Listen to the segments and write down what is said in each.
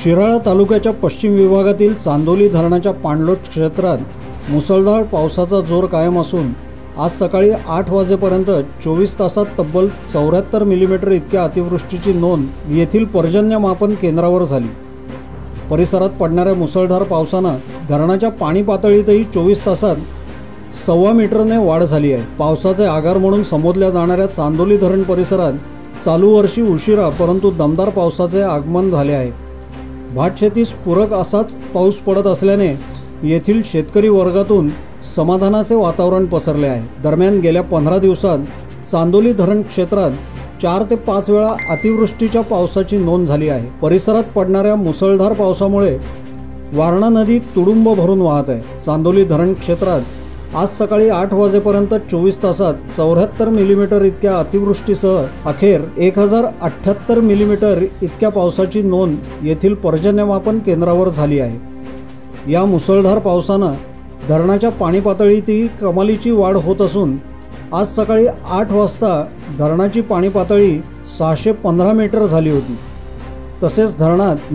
शिराळा तालुक्याच्या पश्चिम विभागातील चांदोली धरणाच्या पाणलोट क्षेत्रात मुसळधार पावसाचा जोर कायम असून आज सकाळी 8 वाजेपर्यंत 24 तासात तब्बल 74 मिलीमीटर इतक्या अतिवृष्टीची नोंद येथील पर्जन्यमापन केंद्रावर झाली। परिसरात पडणाऱ्या मुसळधार पावसानं धरणाच्या पाणी पातळीतही 24 तासात 1.25 मीटरने वाढ झाली आहे। पावसाचे आगार म्हणून संबोधल्या जाणाऱ्या चांदोली धरण परिसरात चालू वर्षी उशिरा परंतु दमदार पावसाचे आगमन झाले आहे। भातशेतीस पूरक असाच पाऊस पडत असल्याने येथील शेतकरी वर्गातून समाधानाचे वातावरण पसरले आहे। दरम्यान गेल्या 15 दिवसात चांदोली धरण क्षेत्रात 4 ते 5 वेळा अतिवृष्टीच्या पावसाची नोंद झाली आहे। परिसरात पडणाऱ्या मुसळधार पावसामुळे वारणा नदी तुडुंब भरून वाहत आहे। चांदोली धरण क्षेत्रात आज सकाळी 8 वाजेपर्यंत 24 तासात 74 मिलीमीटर इतक्या अतिवृष्टीसह अखेर 1078 मिलीमीटर इतक्या पावसाची नोंद येथील पर्जन्यमापन केंद्रावर झाली आहे। या मुसळधार पावसानं धरणाच्या पाणी पातळीतही कमालीची वाढ होत असून आज सकाळी 8 वाजता धरणाची पाणी पातळी 615 मीटर झाली होती। तसेच धरणात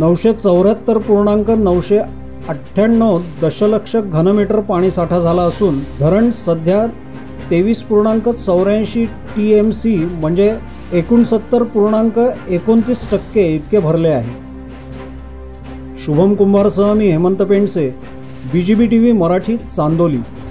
974.998 दशलक्ष घनमीटर पाणीसाठा झाला असून धरण सध्या 23.84 TMC म्हणजे 69.29% इतके भरले आहे। शुभम कुंभारसह मी हेमंत पेंडसे, BGB TV मराठी, चांदोली।